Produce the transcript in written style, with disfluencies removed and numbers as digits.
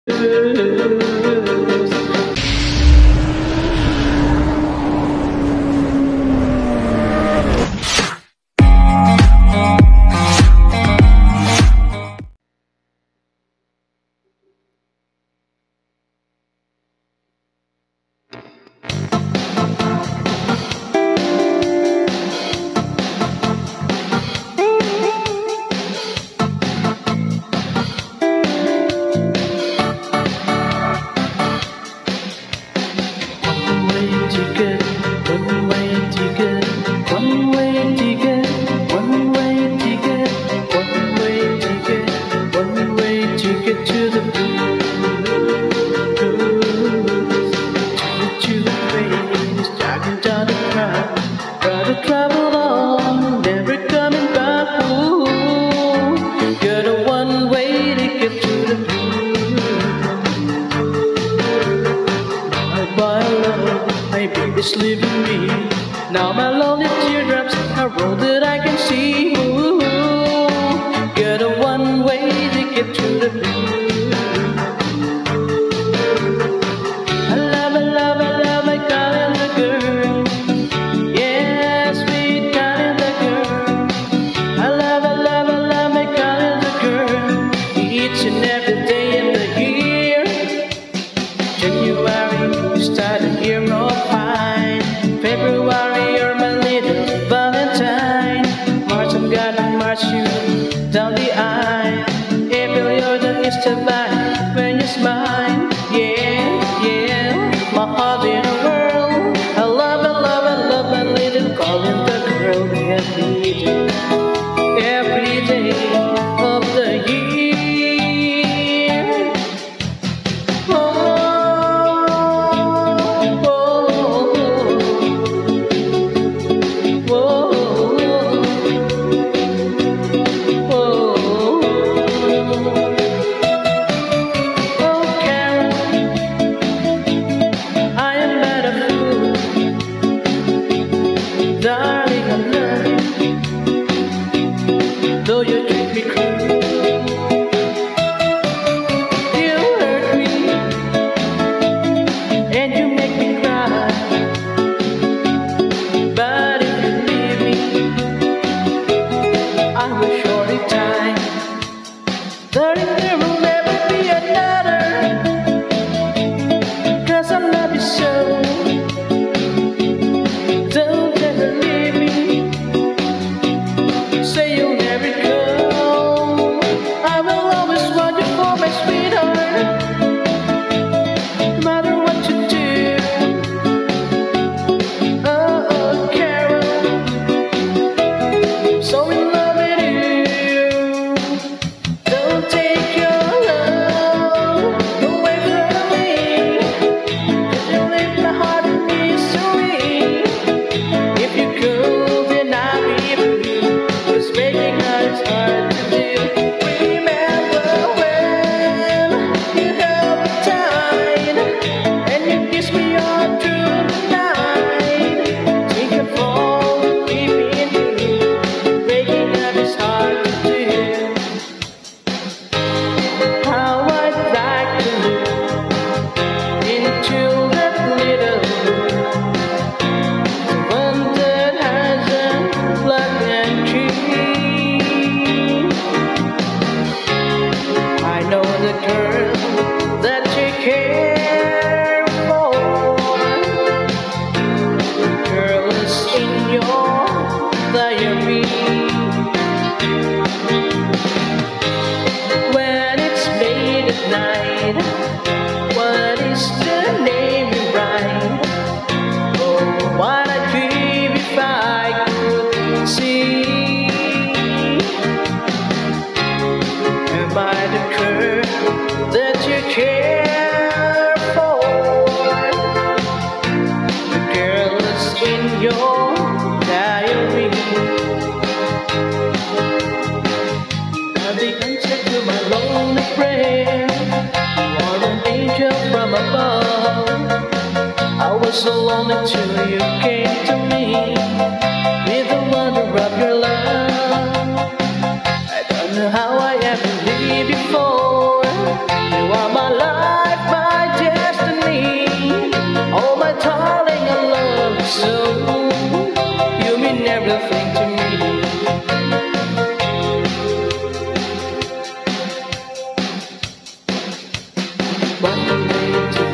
It's leaving me. Now my lonely teardrops are all that I can see. Ooh, got a one way to get to the blue. I love my calendar girl. Yeah, sweet calendar girl. I love my calendar girl. Each and every day in the year. January, you start a year of fine. February, you're my little Valentine. March, I'm gonna march you down the aisle. April, you're the Easter bunny when you smile. Yeah, yeah, my heart in a whirl. I love my little calendar girl. Every day of the year. Darling, I love you, though you treat me cruel. You hurt me, and you make me cry. But if you leave me, I will surely die. There will never be another, 'cause I love you so. When it's late at night, what is the name you write? Oh, what I'd give if I could see. Am I the girl that you care for? The girl is in your diary. The answer to my lonely prayer. You are an angel from above. I was so lonely till you came to me with the wonder of your love. I don't know how I ever lived before. You are my love. So you mean everything to me. What a way to